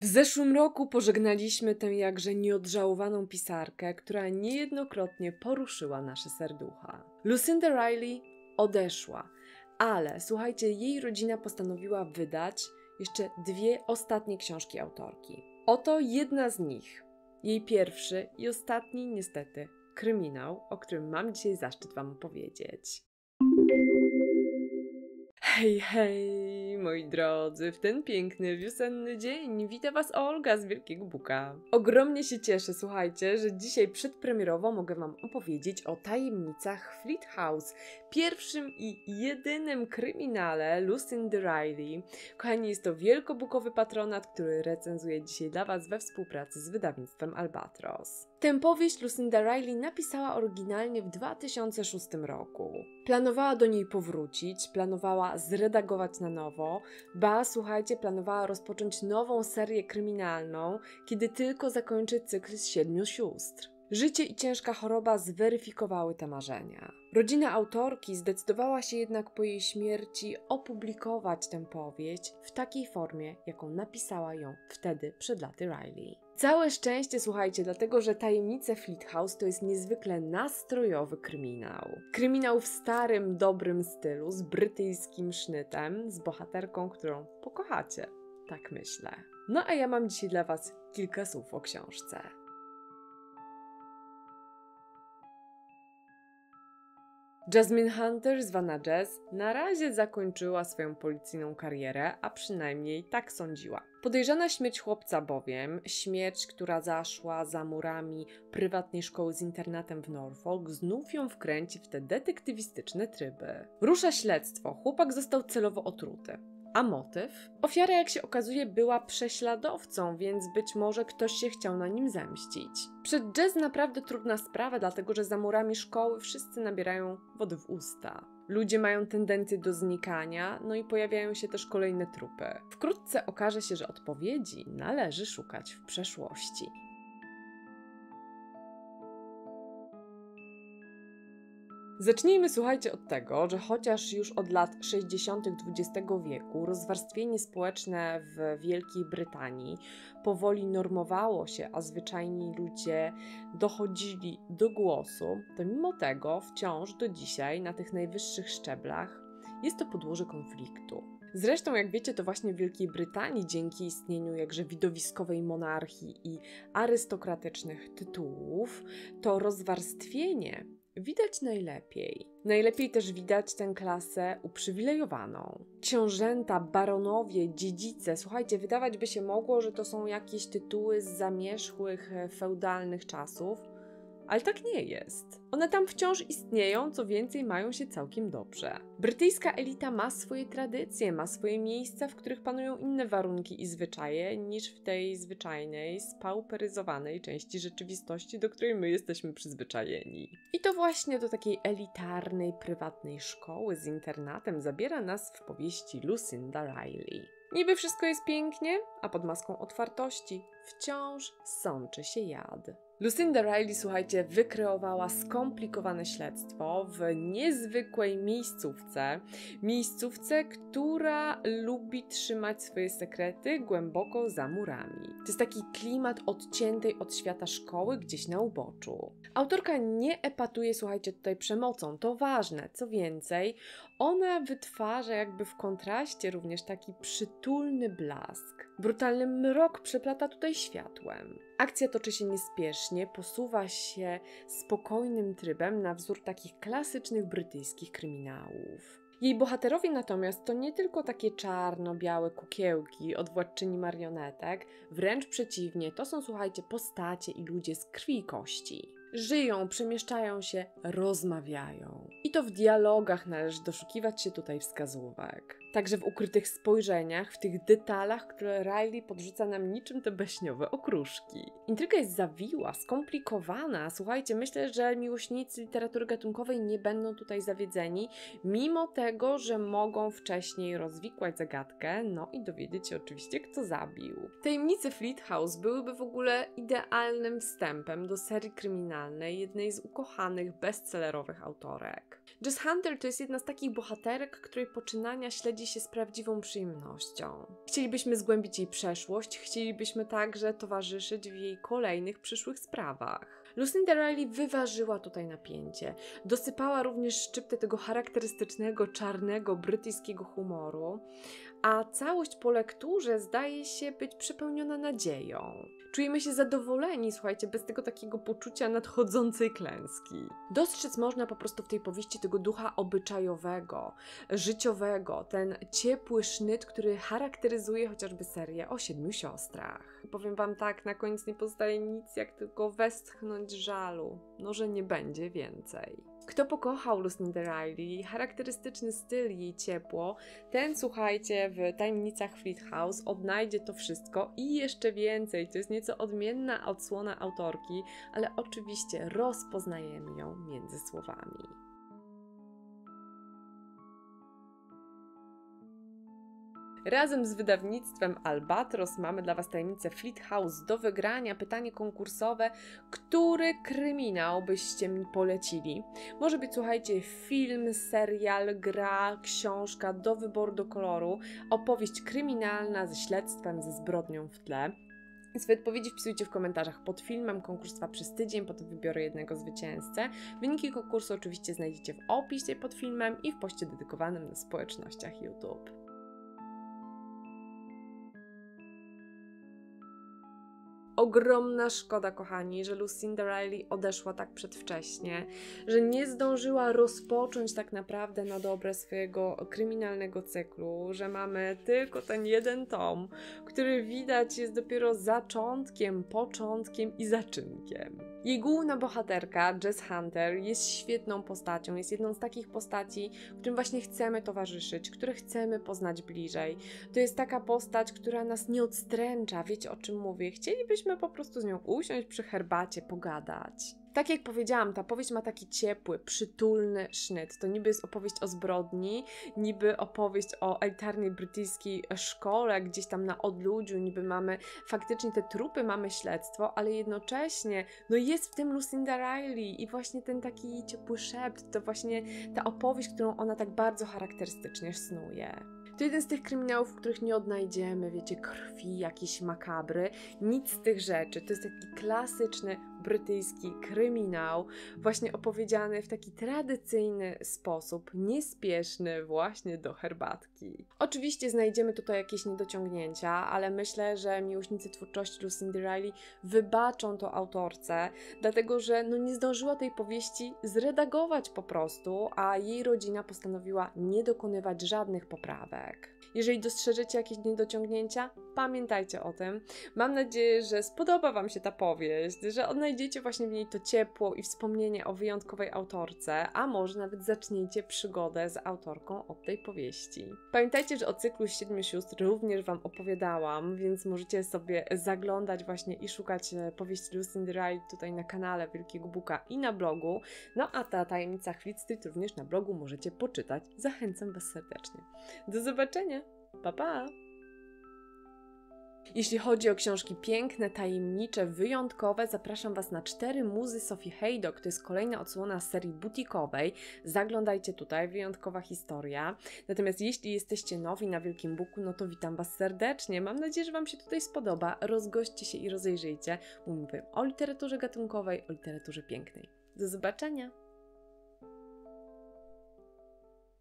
W zeszłym roku pożegnaliśmy tę jakże nieodżałowaną pisarkę, która niejednokrotnie poruszyła nasze serducha. Lucinda Riley odeszła, ale słuchajcie, jej rodzina postanowiła wydać jeszcze 2 ostatnie książki autorki. Oto jedna z nich. Jej pierwszy i ostatni, niestety, kryminał, o którym mam dzisiaj zaszczyt Wam opowiedzieć. Hej, hej, moi drodzy, w ten piękny, wiosenny dzień wita Was Olga z Wielkiego Buka. Ogromnie się cieszę, słuchajcie, że dzisiaj przedpremierowo mogę Wam opowiedzieć o tajemnicach Fleet House, pierwszym i jedynym kryminale Lucindy Riley. Kochani, jest to wielkobukowy patronat, który recenzuję dzisiaj dla Was we współpracy z wydawnictwem Albatros. Tę powieść Lucinda Riley napisała oryginalnie w 2006 roku. Planowała do niej powrócić, planowała zredagować na nowo, słuchajcie, planowała rozpocząć nową serię kryminalną, kiedy tylko zakończy cykl z 7 sióstr. Życie i ciężka choroba zweryfikowały te marzenia. Rodzina autorki zdecydowała się jednak po jej śmierci opublikować tę powieść w takiej formie, jaką napisała ją wtedy przed laty Riley. Całe szczęście, słuchajcie, dlatego że Tajemnice Fleet House to jest niezwykle nastrojowy kryminał. Kryminał w starym, dobrym stylu, z brytyjskim sznytem, z bohaterką, którą pokochacie. Tak myślę. No a ja mam dzisiaj dla Was kilka słów o książce. Jasmine Hunter, zwana Jazz, na razie zakończyła swoją policyjną karierę, a przynajmniej tak sądziła. Podejrzana śmierć chłopca bowiem, śmierć, która zaszła za murami prywatnej szkoły z internatem w Norfolk, znów ją wkręci w te detektywistyczne tryby. Rusza śledztwo, chłopak został celowo otruty. A motyw? Ofiara, jak się okazuje, była prześladowcą, więc być może ktoś się chciał na nim zemścić. Przed Jazz naprawdę trudna sprawa, dlatego że za murami szkoły wszyscy nabierają wody w usta. Ludzie mają tendencję do znikania, no i pojawiają się też kolejne trupy. Wkrótce okaże się, że odpowiedzi należy szukać w przeszłości. Zacznijmy, słuchajcie, od tego, że chociaż już od lat 60. XX wieku rozwarstwienie społeczne w Wielkiej Brytanii powoli normowało się, a zwyczajni ludzie dochodzili do głosu, to mimo tego wciąż do dzisiaj na tych najwyższych szczeblach jest to podłoże konfliktu. Zresztą, jak wiecie, to właśnie w Wielkiej Brytanii dzięki istnieniu jakże widowiskowej monarchii i arystokratycznych tytułów to rozwarstwienie widać najlepiej. Najlepiej też widać tę klasę uprzywilejowaną. Książęta, baronowie, dziedzice. Słuchajcie, wydawać by się mogło, że to są jakieś tytuły z zamierzchłych, feudalnych czasów, ale tak nie jest. One tam wciąż istnieją, co więcej mają się całkiem dobrze. Brytyjska elita ma swoje tradycje, ma swoje miejsca, w których panują inne warunki i zwyczaje niż w tej zwyczajnej, spauperyzowanej części rzeczywistości, do której my jesteśmy przyzwyczajeni. I to właśnie do takiej elitarnej, prywatnej szkoły z internatem zabiera nas w powieści Lucinda Riley. Niby wszystko jest pięknie, a pod maską otwartości wciąż sączy się jad. Lucinda Riley, słuchajcie, wykreowała skomplikowane śledztwo w niezwykłej miejscówce, która lubi trzymać swoje sekrety głęboko za murami. To jest taki klimat odciętej od świata szkoły gdzieś na uboczu. Autorka nie epatuje, słuchajcie, tutaj przemocą, to ważne, co więcej, ona wytwarza jakby w kontraście również taki przytulny blask. Brutalny mrok przeplata tutaj światłem. Akcja toczy się niespiesznie, posuwa się spokojnym trybem na wzór takich klasycznych brytyjskich kryminałów. Jej bohaterowie natomiast to nie tylko takie czarno-białe kukiełki od władczyni marionetek, wręcz przeciwnie, to są, słuchajcie, postacie i ludzie z krwi i kości. Żyją, przemieszczają się, rozmawiają. I to w dialogach należy doszukiwać się tutaj wskazówek. Także w ukrytych spojrzeniach, w tych detalach, które Riley podrzuca nam niczym te baśniowe okruszki. Intryga jest zawiła, skomplikowana. Słuchajcie, myślę, że miłośnicy literatury gatunkowej nie będą tutaj zawiedzeni, mimo tego, że mogą wcześniej rozwikłać zagadkę, no i dowiedzieć się oczywiście, kto zabił. Tajemnice Fleet House byłyby w ogóle idealnym wstępem do serii kryminalnej jednej z ukochanych, bestsellerowych autorek. Jazz Hunter to jest jedna z takich bohaterek, której poczynania śledzi śledzi się z prawdziwą przyjemnością. Chcielibyśmy zgłębić jej przeszłość, chcielibyśmy także towarzyszyć w jej kolejnych przyszłych sprawach. Lucinda Riley wyważyła tutaj napięcie. Dosypała również szczyptę tego charakterystycznego, czarnego, brytyjskiego humoru, a całość po lekturze zdaje się być przepełniona nadzieją. Czujemy się zadowoleni, słuchajcie, bez tego takiego poczucia nadchodzącej klęski. Dostrzec można po prostu w tej powieści tego ducha obyczajowego, życiowego, ten ciepły sznyt, który charakteryzuje chociażby serię o 7 siostrach. Powiem wam tak, na koniec nie pozostaje nic, jak tylko westchnąć żalu, no że nie będzie więcej. Kto pokochał Lucindę Riley, charakterystyczny styl, jej ciepło, ten, słuchajcie, w Tajemnicach Fleet House odnajdzie to wszystko i jeszcze więcej. To jest nieco odmienna odsłona autorki, ale oczywiście rozpoznajemy ją między słowami. Razem z wydawnictwem Albatros mamy dla Was tajemnicę Fleet House do wygrania. Pytanie konkursowe, który kryminał byście mi polecili? Może być, słuchajcie, film, serial, gra, książka, do wyboru, do koloru, opowieść kryminalna ze śledztwem, ze zbrodnią w tle. Swoje odpowiedzi wpisujcie w komentarzach pod filmem, konkurs trwa przez tydzień, potem wybiorę jednego zwycięzcę. Wyniki konkursu oczywiście znajdziecie w opisie pod filmem i w poście dedykowanym na społecznościach YouTube. Ogromna szkoda, kochani, że Lucinda Riley odeszła tak przedwcześnie, że nie zdążyła rozpocząć tak naprawdę na dobre swojego kryminalnego cyklu, że mamy tylko ten jeden tom, który widać jest dopiero zaczątkiem, początkiem i zaczynkiem. Jej główna bohaterka, Jess Hunter, jest świetną postacią, jest jedną z takich postaci, którym właśnie chcemy towarzyszyć, które chcemy poznać bliżej. To jest taka postać, która nas nie odstręcza, wiecie o czym mówię. Chcielibyśmy po prostu z nią usiąść przy herbacie, pogadać. Tak jak powiedziałam, ta powieść ma taki ciepły, przytulny sznyt. To niby jest opowieść o zbrodni, niby opowieść o elitarnej brytyjskiej szkole, gdzieś tam na odludziu, niby mamy faktycznie te trupy, mamy śledztwo, ale jednocześnie no jest w tym Lucinda Riley i właśnie ten taki ciepły szept, to właśnie ta opowieść, którą ona tak bardzo charakterystycznie snuje. To jeden z tych kryminałów, w których nie odnajdziemy, wiecie, krwi, jakieś makabry, nic z tych rzeczy. To jest taki klasyczny brytyjski kryminał, właśnie opowiedziany w taki tradycyjny sposób, niespieszny właśnie do herbatki. Oczywiście znajdziemy tutaj jakieś niedociągnięcia, ale myślę, że miłośnicy twórczości Lucindy Riley wybaczą to autorce, dlatego że no nie zdążyła tej powieści zredagować po prostu, a jej rodzina postanowiła nie dokonywać żadnych poprawek. Jeżeli dostrzeżecie jakieś niedociągnięcia, pamiętajcie o tym. Mam nadzieję, że spodoba Wam się ta powieść, że odnajdziecie właśnie w niej to ciepło i wspomnienie o wyjątkowej autorce, a może nawet zaczniecie przygodę z autorką od tej powieści. Pamiętajcie, że o cyklu 7 sióstr również Wam opowiadałam, więc możecie sobie zaglądać właśnie i szukać powieści Lucindy Riley tutaj na kanale Wielkiego Buka i na blogu. No a ta tajemnica Fleet Street również na blogu możecie poczytać. Zachęcam Was serdecznie. Do zobaczenia! Pa, pa! Jeśli chodzi o książki piękne, tajemnicze, wyjątkowe, zapraszam Was na 4 muzy Sophie Haydock. To jest kolejna odsłona serii butikowej. Zaglądajcie tutaj, wyjątkowa historia. Natomiast jeśli jesteście nowi na Wielkim Buku, no to witam Was serdecznie. Mam nadzieję, że Wam się tutaj spodoba. Rozgośćcie się i rozejrzyjcie. Mówię o literaturze gatunkowej, o literaturze pięknej. Do zobaczenia!